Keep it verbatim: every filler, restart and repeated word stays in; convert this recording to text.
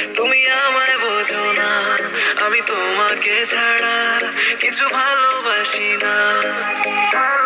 তুমি আমায় বোঝো না, আমি তোমাকে ছাড়া কিছু ভালোবাসি না।